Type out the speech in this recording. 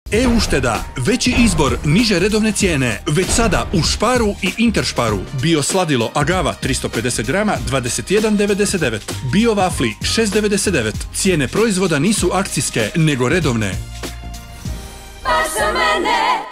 E-ušteda, veći izbor, niže redovne cijene. Već sada u Sparu i Interšparu. Bio sladilo Agava 350 grama 21,99. Bio vafli 6,99. Cijene proizvoda nisu akcijske, nego redovne. Baš za mene.